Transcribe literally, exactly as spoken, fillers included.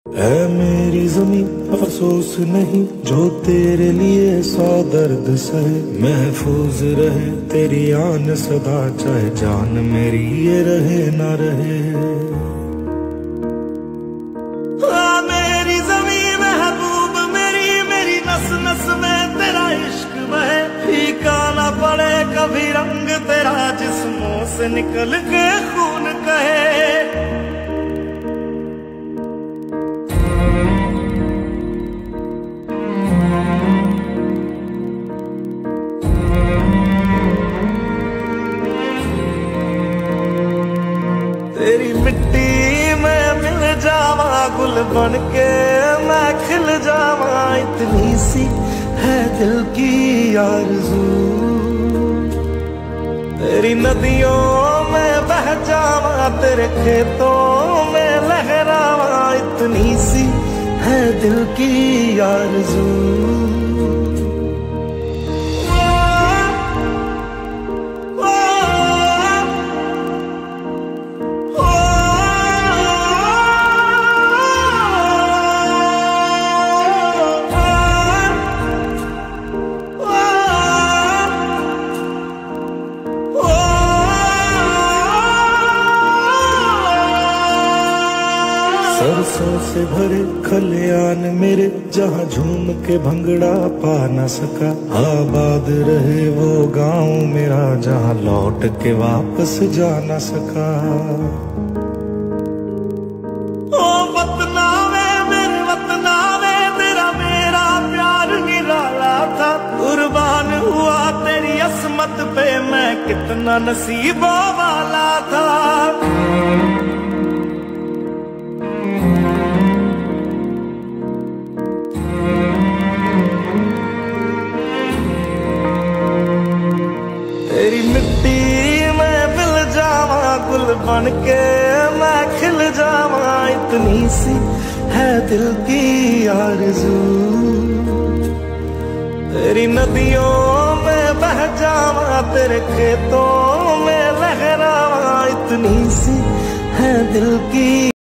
है मेरी जमीन अफसोस नहीं जो तेरे लिए सौ दर्द सहे, महफूज रहे तेरी आन सदा चाहे जान मेरी ये रहे ना रहे। हाँ मेरी जमीन महबूब मेरी मेरी नस नस में तेरा इश्क बहे, फीका ना पड़े कभी रंग तेरा जिस्मों से निकल के खून कहे। तेरी मिट्टी में मिल जावा गुल बन के मैं खिल जावा, इतनी सी है दिल की आरज़ू। तेरी नदियों में बह जावा तेरे खेतों में लहरावा, इतनी सी है दिल की आरज़ू। सरसों से भरे खलियान मेरे जहाँ झूम के भंगड़ा पा न सका, आबाद रहे वो गांव मेरा जहाँ लौट के वापस जा न सका। ओ वतना वे मेरे वतना वे तेरा मेरा प्यार निराला था, कुर्बान हुआ तेरी असमत पे मैं कितना नसीबों वाला था। तेरी मिट्टी में मिल जावा गुल बन के मैं खिल जावा, इतनी सी है दिल की आरज़ू। तेरी नदियों में बह जावा तेरे खेतों में लहरावा, इतनी सी है दिल की